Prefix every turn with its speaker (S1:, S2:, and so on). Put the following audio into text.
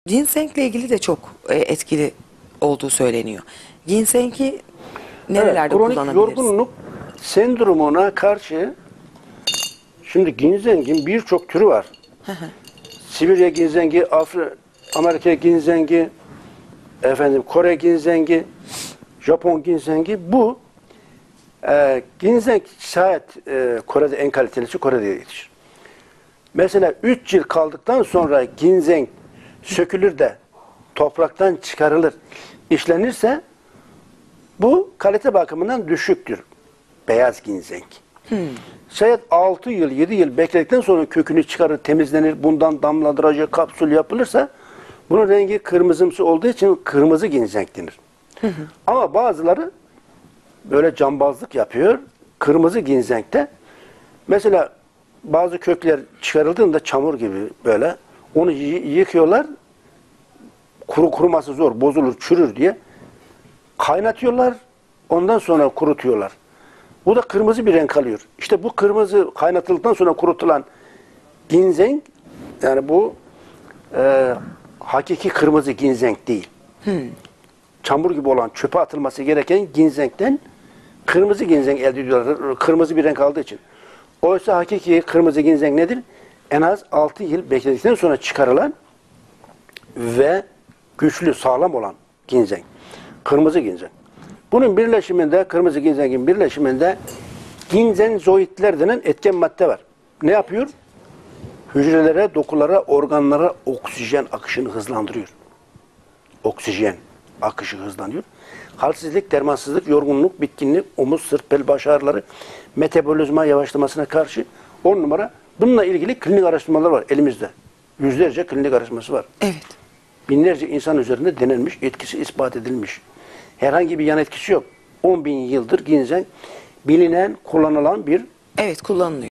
S1: Ginseng'le ilgili de çok etkili olduğu söyleniyor. Ginseng'i nerelerde
S2: kronik
S1: kullanabiliriz?
S2: yorgunluk sendromuna karşı şimdi ginsengin birçok türü var. Sibirya ginzengi, Amerika ginzengi, Kore ginzengi, Japon ginzengi. Bu ginseng şayet Kore'de en kalitelisi Kore'de yetişir. Mesela 3 yıl kaldıktan sonra ginseng sökülür de topraktan çıkarılır, işlenirse bu kalite bakımından düşüktür. Beyaz ginseng. Şayet 6 yıl, 7 yıl bekledikten sonra kökünü çıkarır, temizlenir, bundan damladıracak kapsül yapılırsa bunun rengi kırmızımsı olduğu için kırmızı ginseng denir. Ama bazıları böyle cambazlık yapıyor. Kırmızı ginsengte mesela bazı kökler çıkarıldığında çamur gibi böyle onu yıkıyorlar. Kuruması zor, bozulur, çürür diye kaynatıyorlar. Ondan sonra kurutuyorlar. Bu da kırmızı bir renk alıyor. İşte bu kırmızı kaynatıldıktan sonra kurutulan ginseng, yani bu hakiki kırmızı ginseng değil. Çamur gibi olan, çöpe atılması gereken ginsengten kırmızı ginseng elde ediyorlar. Kırmızı bir renk aldığı için. Oysa hakiki kırmızı ginseng nedir? En az 6 yıl bekledikten sonra çıkarılan ve güçlü, sağlam olan ginseng. Kırmızı ginseng. Bunun birleşiminde, kırmızı ginsengin birleşiminde ginzenzoidler denen etken madde var. Ne yapıyor? Hücrelere, dokulara, organlara oksijen akışını hızlandırıyor. Oksijen akışı hızlanıyor. Halsizlik, dermansızlık, yorgunluk, bitkinlik, omuz, sırt, bel, baş ağrıları, metabolizma yavaşlamasına karşı 10 numara. Bununla ilgili klinik araştırmalar var elimizde. Yüzlerce klinik araştırması var.
S1: Evet.
S2: Binlerce insan üzerinde denenmiş, etkisi ispat edilmiş. Herhangi bir yan etkisi yok. 10.000 yıldır ginseng bilinen, kullanılan bir
S1: Evet, kullanılıyor.